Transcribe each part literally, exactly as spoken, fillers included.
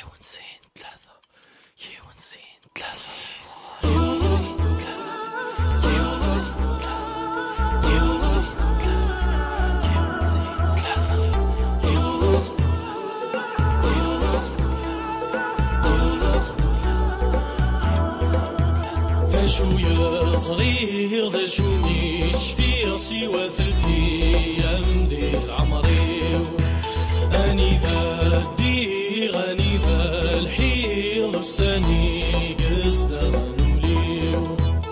ونسين ثلاثة يي ونسين ثلاثة يي ونسين ثلاثة يي ونسين ثلاثة يي ونسين ثلاثة يي ونسين ثلاثة ذا شو يا صغير ذا شو مش في سوى ثلاث ايام ديال عمري اني ذا دي غني ذا الحير ساني قصد غنوليو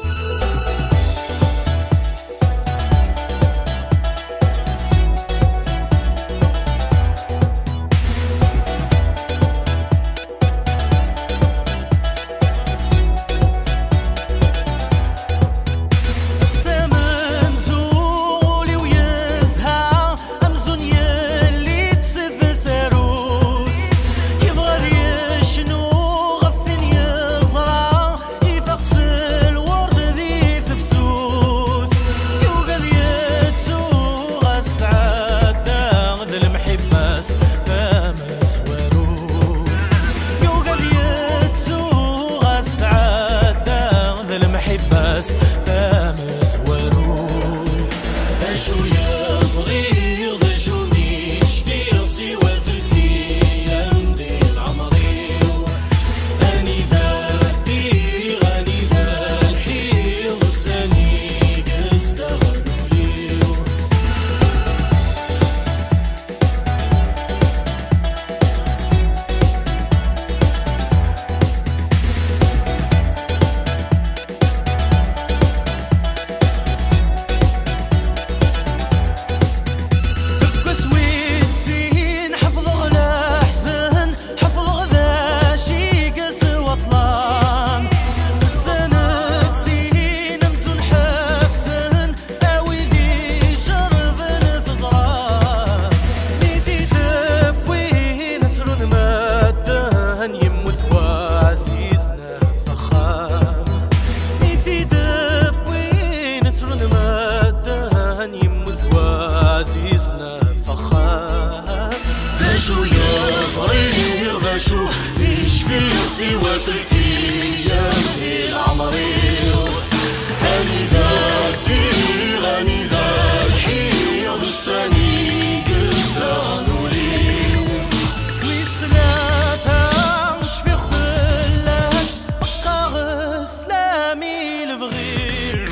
بس فامز ورود ذا شو يا صغير ذا شو مش في سوى ثلاث ايام ديال عمري اني ذا دي غني ذا الحير ساني قصد غنوليو عزيزنا فخام ذا شو يا صغير ذا شو ليش في سوى ثلاث ايام ديال عمري هاني ذا دي غني ذا الحير ساني قصد غنوليو ويس ثلاثة وش في خلاص بقى غسلامي الفغير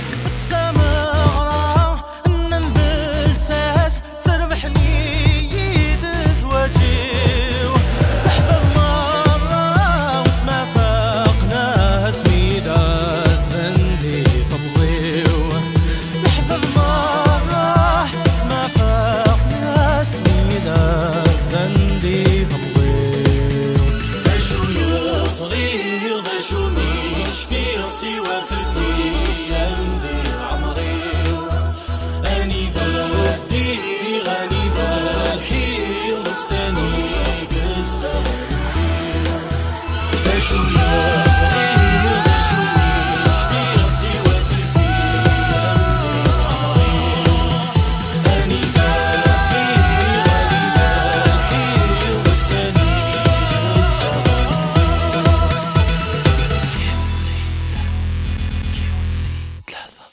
سربحني يدز وجيو نحفظ مرة واسمع فاقنا سميدات زندي فمزيو نحفظ مرة واسمع فاقنا سميدات زندي فمزيو ذا شو يا صغير ذا شو مش في سوى ثلاث ايام ديال عمري اني ذا غني ذا الحير ساني قصد غنوليو ذا شو يا صغير ذا شو مش في سوى ثلاث ايام ديال عمري اني ذا غني ذا الحير ساني قصد غنوليو يي ونسين ثلاثة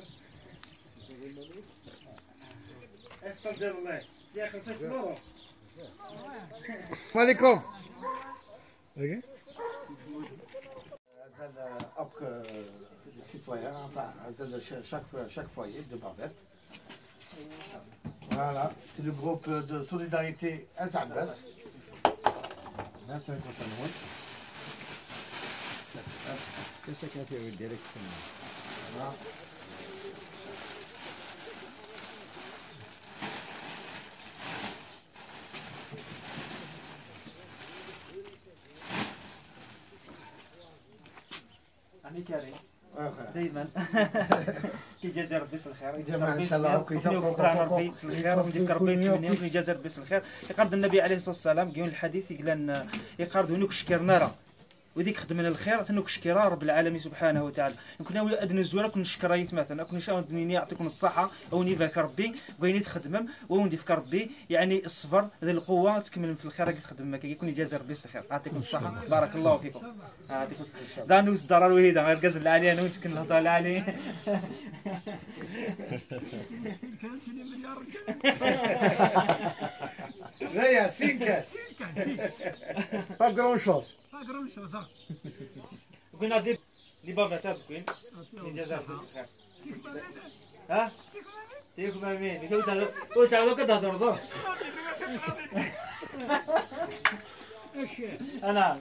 استغفر الله يا اخي سمروا عليكم. Après, les citoyens, enfin, chaque, chaque foyer de Barbette. Voilà, c'est le groupe de solidarité Azabas. vingt-cinq ans. Qu'est-ce qu'il y a fait directement? Voilà. أنا كريم دائما كيجازي ربي الخير يجمع ان شاء الله وكيوفقنا ربي الخير ويديك ربي يتمنى ويجازي ربي الخير. يقارد النبي عليه الصلاه والسلام قال الحديث يقول يقارد هنوك شكرنا راه وديك خدمنا الخير تنوك شكرا رب العالمين سبحانه وتعالى. يمكن اولاد ادنى الزوره كون شكرايت مثلا كون شاو دنيا يعطيكم الصحه او نيفاك ربي بغيني تخدمم وندي فيك ربي يعني الصبر ذي القوه تكمل في الخير تخدم ما كيكون يجازي ربي الخير. يعطيكم الصحه بارك الله فيكم. يعطيكم الصحه دانوس الدار الوهيده غير قزل علي انا وانت كنهضر عليه. لا يا سينكا Pas grand chose. Pas grand chose. قلنا دي دي بابا تاب كوين يجازي ربي الخير. ها تيكم امين كنت كنت عاودو كتهضر دور انا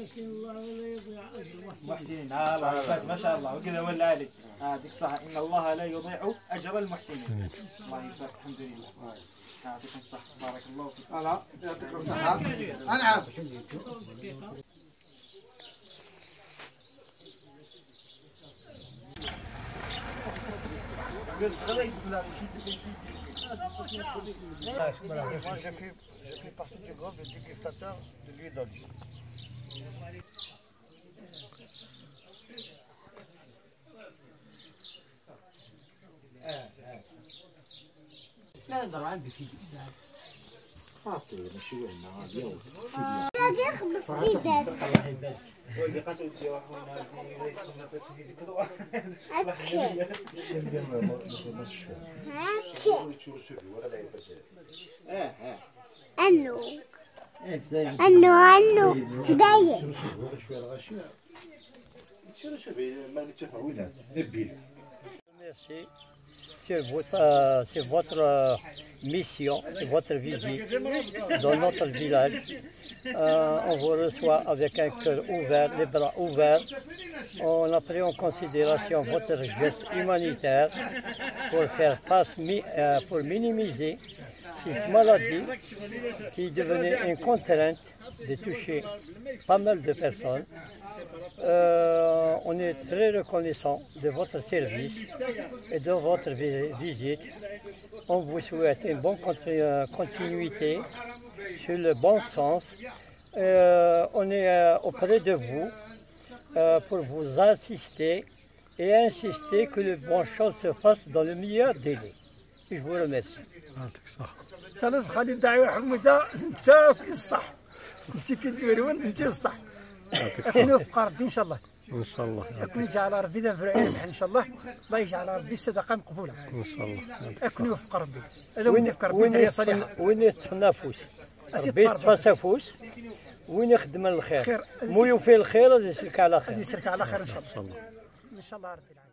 محسنين ها ما شاء الله وكذا ولا عليك هذيك صح ان الله لا يضيع اجر المحسنين. الله يبارك الحمد لله يعطيكم الصحه بارك الله فيكم. فوالا يعطيكم الصحة. أنعم. Moi, je fais, je fais partie du groupe de dégustateurs de l'huile d'olive. لا نهضر عندي في الإسلام. خاطر ماشي وين اليوم. هذا يخبط في دار. واللي قاتل في واحد هنا يسمى في كذا. هكا. هكا. أنو. أنو أنو داير. Merci. C'est votre, euh, c'est votre euh, mission, c'est votre visite dans notre village. Euh, on vous reçoit avec un cœur ouvert, les bras ouverts. On a pris en considération votre geste humanitaire pour faire face, mi- euh, pour minimiser cette maladie qui devenait une contrainte de toucher pas mal de personnes. Euh, on est très reconnaissant de votre service et de votre vi- visite. On vous souhaite une bonne continu- continuité sur le bon sens. Euh, on est euh, auprès de vous euh, pour vous assister et insister que les bonnes choses se fassent dans le meilleur délai. Je vous remercie. ثلاث خلي دعوة حمودة انت في الصح انت كدير وانت انت الصح. احنا وفق ربي ان شاء الله. ان شاء الله. يكون يجعل ربي ذا فرعين ان شاء الله. الله يجعل ربي الصدقه مقبوله. ان شاء الله. يكون وفق ربي. هذا وين يفكر ربي وين دريه صالحه. وين يتنافس ربي يتفاسفوس وين يخدم الخير خير. مو يوفي الخير هذا يسلك على خير. هذه يسرك على خير ان شاء الله. ان شاء الله ربي العالمين.